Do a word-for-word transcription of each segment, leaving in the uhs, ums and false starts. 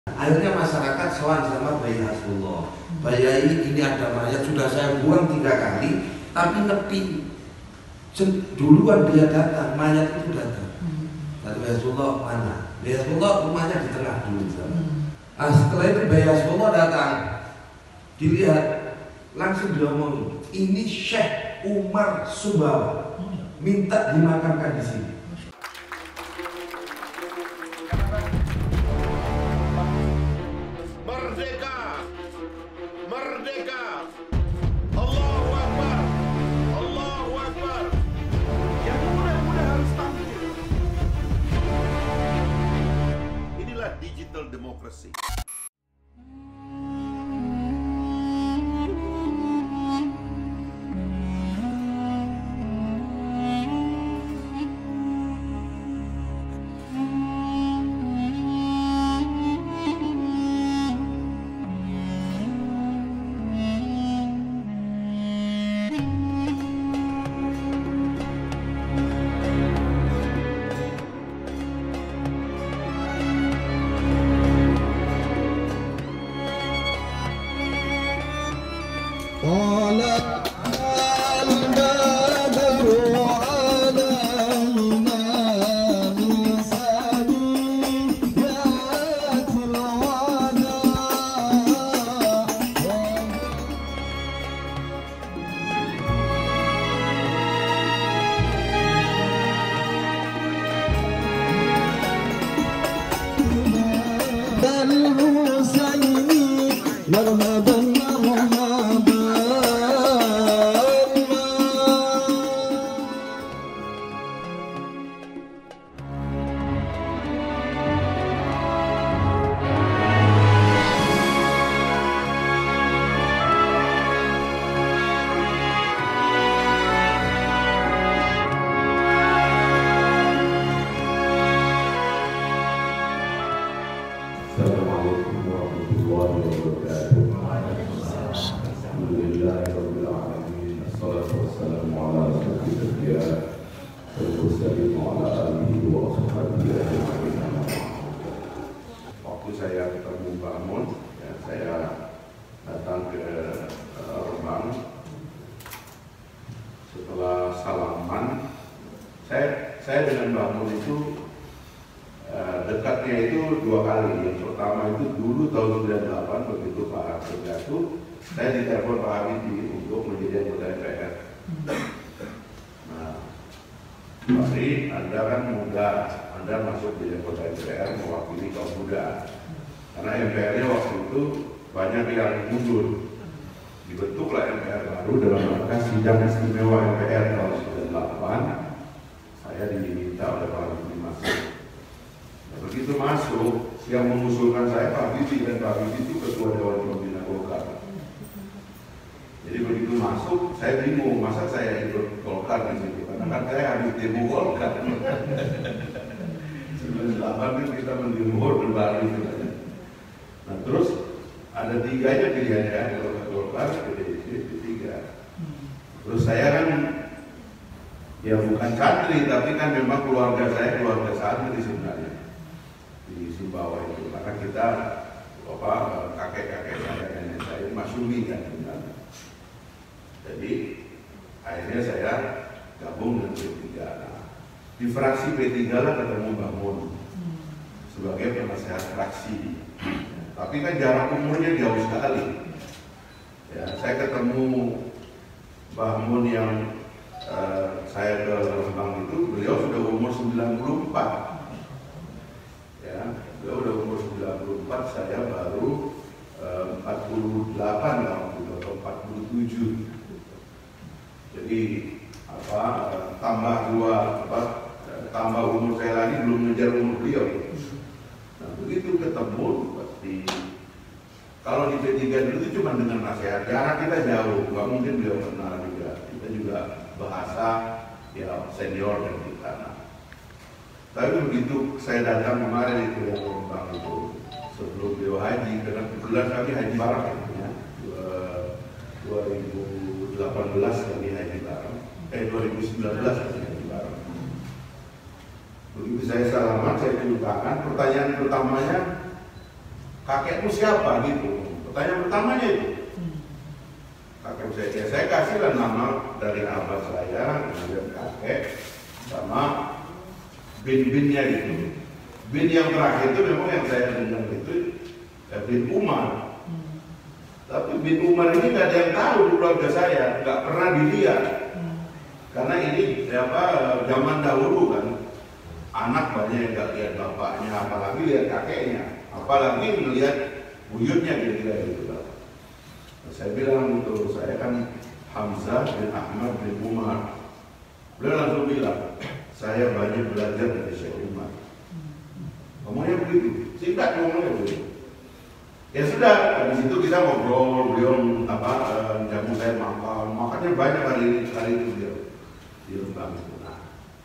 Akhirnya masyarakat soal sama Bayi Hasbullah. Bayi ini ada mayat, sudah saya buang tiga kali, tapi nepi. Duluan dia datang, mayat itu datang. Kata Bayi Hasbullah mana? Bayi Hasbullah rumahnya di tengah dulu. Nah, setelah itu Bayi Hasbullah datang, dilihat, langsung diomongin, ini Syekh Umar Sumbawa, minta dimakamkan di sini. Merdeka, merdeka, Allahu Akbar, Allahu Akbar. Yang muda-muda harus tampil. Inilah digital democracy. Assalamualaikum warahmatullahi wabarakatuh. Alhamdulillahirabbil alamin. Assalatu wassalamu ala asyrofil anbiya wal mursalin wa ala alihi wa sahbihi ajma'in. Waktu saya ketemu Mbak Mun, ya, saya datang ke uh, Rembang. Setelah salaman, saya saya dengan Mbak Mun itu Uh, dekatnya itu dua kali. Yang pertama itu dulu tahun sembilan puluh delapan begitu Pak Harto jatuh, saya ditelepon Pak Habibie untuk menjadi anggota M P R. Nah, Pak Ri, Anda kan muda, Anda masuk di anggota M P R mewakili kaum muda. Karena M P R-nya waktu itu banyak yang mundur. Dibentuklah M P R baru dalam rangka sidang istimewa M P R tahun sembilan puluh delapan. Saya diminta oleh Pak Habibie masuk. Begitu masuk, yang mengusulkan saya Pak Habibie, dan Pak Habibie itu ketua Dewan Pembina Golkar. Jadi begitu masuk, saya bingung, masa saya ikut Golkar di situ? Karena kan saya habis demo Golkar. sembilan puluh delapan kan kita mendemo berbaris. Nah terus ada tiganya pilihannya, kalau ke Golkar, ke D I C, P tiga. Terus saya kan ya bukan santri, tapi kan memang keluarga saya keluarga santri sebenarnya di Sumbawa itu, karena kita apa kakek-kakek saya nenek saya masyumi kan sebenarnya. Jadi akhirnya saya gabung dengan P tiga. Nah, di fraksi P tiga lah ketemu Mbak Mun sebagai penasehat fraksi. Tapi kan jarak umurnya jauh sekali. Ya, saya ketemu Mbak Mun yang uh, saya ke Rembang itu, beliau sudah umur sembilan puluh empat. Ya, beliau udah umur sembilan puluh empat, saya baru uh, empat puluh delapan tahun itu, atau empat puluh tujuh. Jadi apa uh, tambah dua apa uh, tambah umur saya lagi belum mengejar umur beliau. Nah, begitu ketemu pasti kalau di P tiga dulu itu cuma dengan nasihat, jarak kita jauh, nggak mungkin beliau kenal juga. Kita juga bahasa ya senior dan kita. Nah, tapi begitu saya datang kemarin itu yang Rembang itu sebelum beliau haji, karena kebetulan kami haji bareng ya, dua ribu delapan belas kami haji bareng, eh dua ribu sembilan belas kami haji bareng. Begitu saya salaman, saya tunjukkan, pertanyaan pertamanya, kakekmu siapa gitu. Pertanyaan pertamanya itu. Kakek saya, ya saya kasihlah nama dari abah saya, kemudian kakek, sama bin-binnya gitu. Bin yang terakhir itu memang yang saya dengar itu ya, bin Umar. Tapi bin Umar ini nggak ada yang tahu di keluarga saya, nggak pernah dilihat. Karena ini ya apa, zaman dahulu kan, anak banyak yang nggak lihat bapaknya, apalagi lihat kakeknya, apalagi melihat buyutnya kira-kira gitu. Saya bilang itu, saya kan Hamzah bin Ahmad bin Umar. Beliau langsung bilang, saya banyak belajar dari Syekh Umar. Ngomongnya begitu, singkat ngomongnya begitu. Ya sudah, habis itu kita ngobrol, beliau apa, jamu saya makan, makannya banyak hari ini, hari itu beliau di Rembang itu. Nah,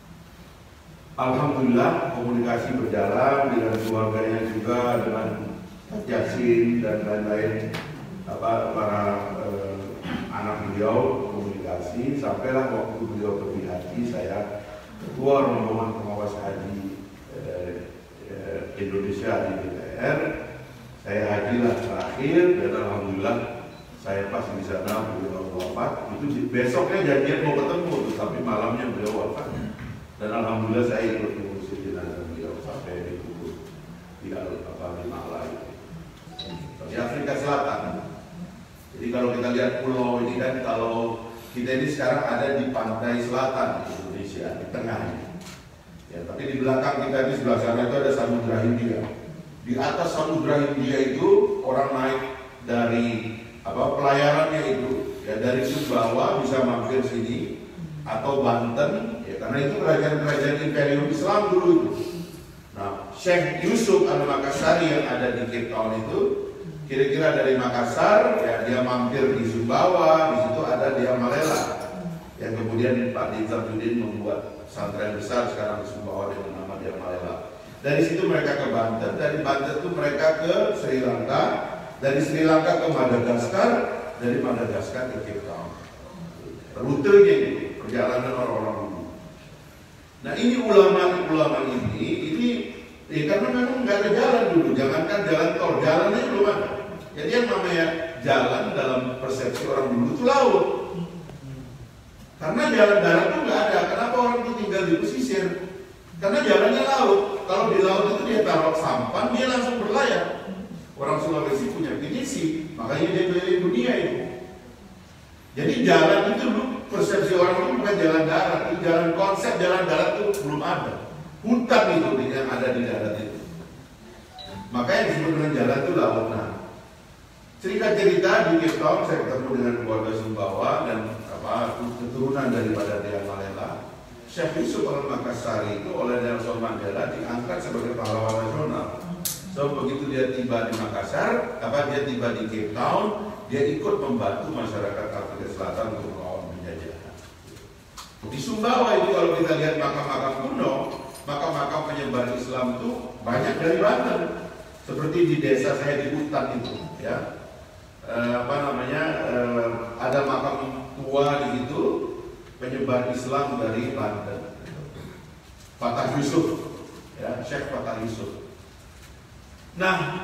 alhamdulillah komunikasi berjalan dengan keluarganya juga, dengan Yasin dan lain-lain. Apa para eh, anak beliau komunikasi sampailah waktu beliau pergi haji, saya ketua rombongan pengawas haji eh, eh, Indonesia di D P R. Saya hajilah terakhir dan alhamdulillah saya pas di sana beliau wafat. Itu besoknya janjian mau ketemu, tapi malamnya beliau wafat. Dan alhamdulillah saya ikut mengurusi jenazah beliau sampai dikubur di apa di Malai di Afrika Selatan. Jadi kalau kita lihat pulau ini kan, kalau kita ini sekarang ada di pantai selatan di Indonesia, di tengahnya. Ya, tapi di belakang kita di sebelah sana itu ada Samudra Hindia. Di atas Samudra Hindia itu orang naik dari apa pelayarannya itu, ya dari Sumbawa bisa mampir sini atau Banten, ya karena itu kerajaan-kerajaan Imperium Islam dulu itu. Nah, Syekh Yusuf Al-Makassari yang ada di Cape Town itu kira-kira dari Makassar, ya dia mampir di Sumbawa, di situ ada dia Malela, yang kemudian Pak Dizamudin membuat pesantren besar sekarang di Sumbawa dengan nama dia Malela. Dari situ mereka ke Banten, dari Banten itu mereka ke Sri Lanka, dari Sri Lanka ke Madagaskar, dari Madagaskar ke Cape Town. Rutenya itu, perjalanan orang-orang dulu. Nah ini ulama-ulama ini, ini ya karena memang nggak ada jalan dulu, jangankan jalan tol, jalannya belum ada. Jadi yang namanya jalan dalam persepsi orang dulu itu laut. Karena jalan darat itu nggak ada. Kenapa orang itu tinggal di pesisir? Karena jalannya laut. Kalau di laut itu dia taruh sampan, dia langsung berlayar. Orang Sulawesi punya pinisi, makanya dia keliling dunia itu. Jadi jalan itu dulu persepsi orang itu bukan jalan darat, itu jalan konsep jalan darat itu belum ada. Hutan itu yang ada di darat itu. Makanya disebut dengan jalan itu laut. Nah, cerita-cerita di Cape Town saya ketemu dengan keluarga Sumbawa dan apa keturunan daripada dia Malela. Syekh Yusuf Al-Makassari itu oleh Nelson Mandela diangkat sebagai pahlawan nasional. So begitu dia tiba di Makassar, apa dia tiba di Cape Town, dia ikut membantu masyarakat Afrika Selatan untuk melawan penjajahan. Di Sumbawa itu kalau kita lihat makam-makam kuno, makam-makam penyebar Islam itu banyak dari Banten. Seperti di desa saya di hutan itu, ya. E, apa namanya? E, ada makam tua di situ penyebar Islam dari Banten. Fatah Yusuf, ya, Syekh Fatah Yusuf. Nah,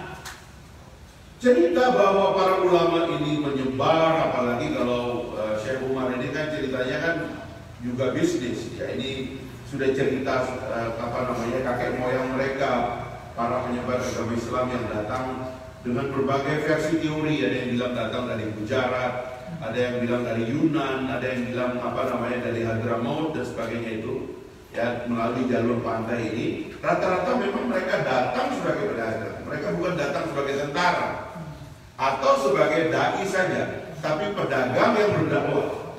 cerita bahwa para ulama ini menyebar, apalagi kalau uh, Syekh Umar ini kan ceritanya kan juga bisnis, ya ini sudah cerita uh, apa namanya kakek moyang mereka, para penyebar agama Islam yang datang dengan berbagai versi teori. Ada yang bilang datang dari Gujarat, ada yang bilang dari Yunan, ada yang bilang apa namanya dari Hadramaut dan sebagainya itu. Ya, melalui jalur pantai ini, rata-rata memang mereka datang sebagai pedagang. Mereka bukan datang sebagai tentara atau sebagai dai saja, tapi pedagang yang berdakwah.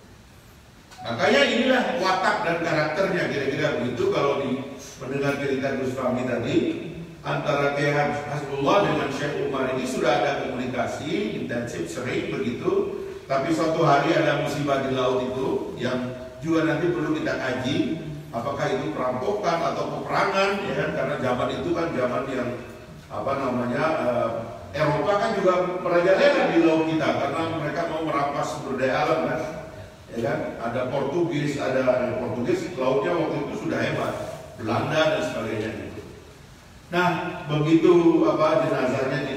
Makanya inilah watak dan karakternya kira-kira begitu. Kalau di mendengar cerita Gus Fahmi tadi, antara Kiai Hasbullah dengan Syekh Umar ini sudah ada komunikasi intensif sering begitu. Tapi suatu hari ada musibah di laut itu yang juga nanti perlu kita kaji. Apakah itu perampokan atau peperangan, ya kan? Karena zaman itu kan zaman yang apa namanya uh, Eropa kan juga merajalela di laut kita karena mereka mau merampas sumber daya alam kan, ya kan? Ada Portugis, ada, ada Portugis, lautnya waktu itu sudah hebat, Belanda dan sebagainya gitu. Nah begitu apa jenazahnya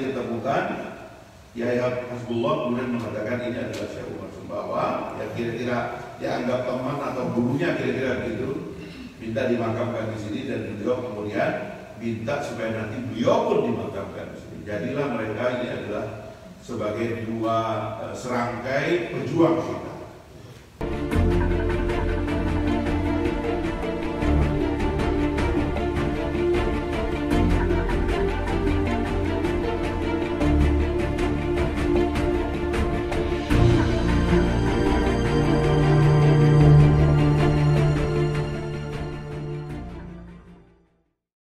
Yahya Hasbullah kemudian mengatakan ini adalah Syekh Umar Sumbawa, yang kira-kira dianggap teman atau gurunya kira-kira begitu, minta dimakamkan di sini, dan beliau kemudian minta supaya nanti beliau pun dimakamkan di sini. Jadilah mereka ini adalah sebagai dua uh, serangkai pejuang kita.